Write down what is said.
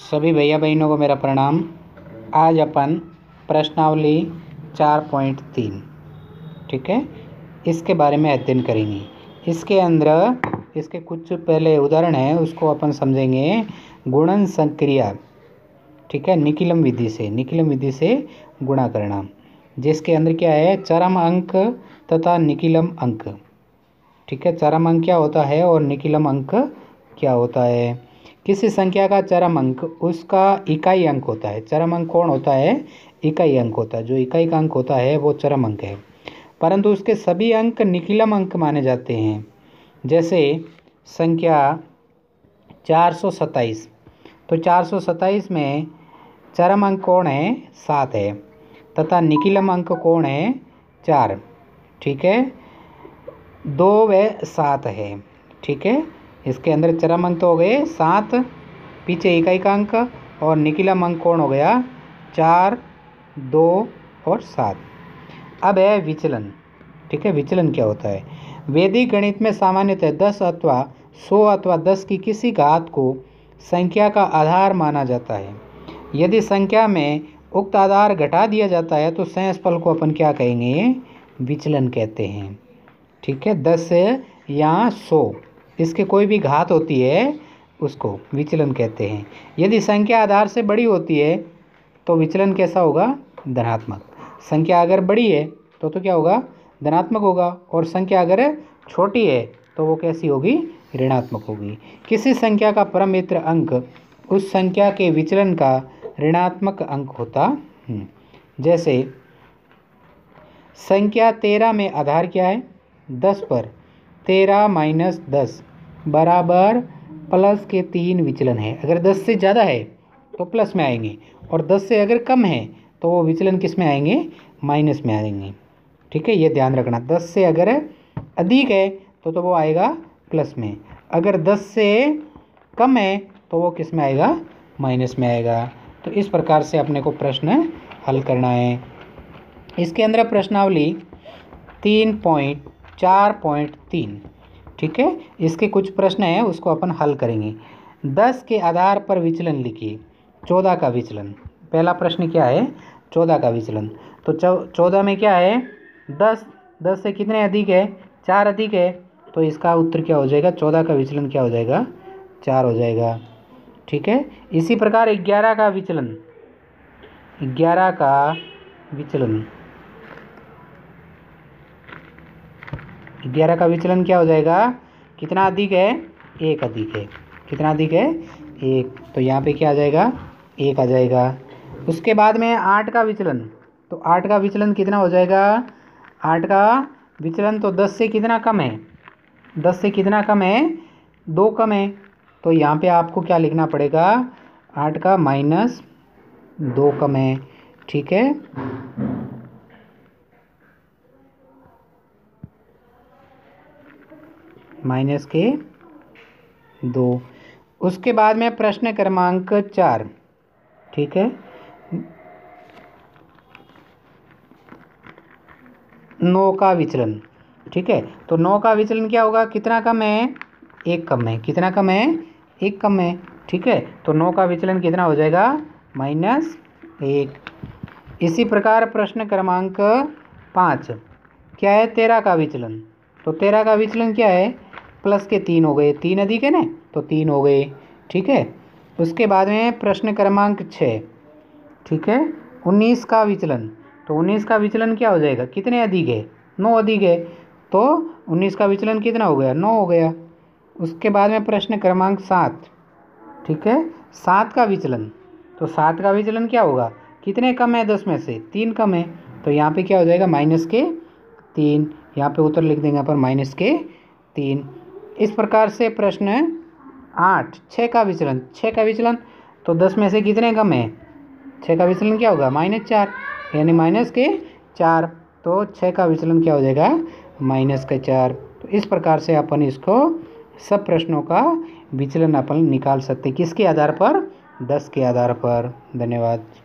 सभी भैया बहनों को मेरा प्रणाम। आज अपन प्रश्नावली 4.3 ठीक है, इसके बारे में अध्ययन करेंगे। इसके अंदर इसके कुछ पहले उदाहरण है, उसको अपन समझेंगे। गुणन संक्रिया, ठीक है, निकिलम विधि से गुणा करना, जिसके अंदर क्या है, चरम अंक तथा निकिलम अंक। ठीक है, चरम अंक क्या होता है और निकिलम अंक क्या होता है। किसी संख्या का चरम अंक उसका इकाई अंक होता है। चरम अंक कौन होता है? इकाई अंक होता है। जो इकाई का अंक होता है वो चरम अंक है, परंतु उसके सभी अंक निकिलम अंक माने जाते हैं। जैसे संख्या 427, तो 427 में चरम अंक कौन है? 7 है, तथा निकिलम अंक कौन है? 4। ठीक है, 2 व 7 है। ठीक है, इसके अंदर चरम अंक तो हो गए 7, पीछे इकाई का अंक, और निकिलम अंक कौन हो गया? 4, 2 और 7। अब है विचलन। ठीक है, विचलन क्या होता है? वैदिक गणित में सामान्यतः 10 अथवा 100 अथवा 10 की किसी घात को संख्या का आधार माना जाता है। यदि संख्या में उक्त आधार घटा दिया जाता है तो सहसफल को अपन क्या कहेंगे? विचलन कहते हैं। ठीक है, 10 या 100, इसके कोई भी घात होती है उसको विचलन कहते हैं। यदि संख्या आधार से बड़ी होती है तो विचलन कैसा होगा? धनात्मक। संख्या अगर बड़ी है तो क्या होगा? धनात्मक होगा, और संख्या अगर छोटी है तो वो कैसी होगी? ऋणात्मक होगी। किसी संख्या का परम मित्र अंक उस संख्या के विचलन का ऋणात्मक अंक होता है। जैसे संख्या 13 में आधार क्या है? 10 पर 13 - 10 बराबर प्लस के 3 विचलन है। अगर 10 से ज़्यादा है तो प्लस में आएंगे, और 10 से अगर कम है तो वो विचलन किस में आएंगे? माइनस में आएंगे। ठीक है, ये ध्यान रखना। 10 से अगर अधिक है तो वो आएगा प्लस में, अगर 10 से कम है तो वो किस में आएगा? माइनस में आएगा। तो इस प्रकार से अपने को प्रश्न हल करना है। इसके अंदर प्रश्नावली 3.4.3, ठीक है, इसके कुछ प्रश्न हैं, उसको अपन हल करेंगे। 10 के आधार पर विचलन लिखिए। 14 का विचलन। पहला प्रश्न क्या है? 14 का विचलन। तो 14 में क्या है? 10 से कितने अधिक है? 4 अधिक है, तो इसका उत्तर क्या हो जाएगा? 14 का विचलन क्या हो जाएगा? 4 हो जाएगा। ठीक है, इसी प्रकार 11 का विचलन। 11 का विचलन 11 का विचलन क्या हो जाएगा? कितना अधिक है? 1 अधिक है। कितना अधिक है? 1, तो यहाँ पे क्या आ जाएगा? 1 आ जाएगा। उसके बाद में 8 का विचलन। तो 8 का विचलन कितना हो जाएगा? 8 का विचलन तो 10 से कितना कम है? 10 से कितना कम है? 2 कम है, तो यहाँ पे आपको क्या लिखना पड़ेगा? 8 का -2 कम है। ठीक है, -2। उसके बाद में प्रश्न क्रमांक 4, ठीक है, 9 का विचलन। ठीक है, तो 9 का विचलन क्या होगा? कितना कम है? 1 कम है। कितना कम है? 1 कम है। ठीक है, तो 9 का विचलन कितना हो जाएगा? -1। इसी प्रकार प्रश्न क्रमांक 5 क्या है? 13 का विचलन। तो 13 का विचलन क्या है? प्लस के 3 हो गए, 3 अधिक है ना, तो 3 हो गए। ठीक है, उसके बाद में प्रश्न क्रमांक 6, ठीक है, 19 का विचलन। तो 19 का विचलन क्या हो जाएगा? कितने अधिक है? 9 अधिक है, तो 19 का विचलन कितना हो गया? 9 हो गया। उसके बाद में प्रश्न क्रमांक 7, ठीक है, 7 का विचलन। तो 7 का विचलन क्या होगा? कितने कम है? 10 में से 3 कम है, तो यहाँ पे क्या हो जाएगा? -3। यहाँ पे उत्तर लिख देंगे अपन -3। इस प्रकार से प्रश्न 8, 6 का विचलन। 6 का विचलन तो 10 में से कितने कम है? 6 का विचलन क्या होगा? -4, यानी -4। तो 6 का विचलन क्या हो जाएगा? -4। तो इस प्रकार से अपन इसको सब प्रश्नों का विचलन अपन निकाल सकते हैं। किसके आधार पर? 10 के आधार पर। धन्यवाद।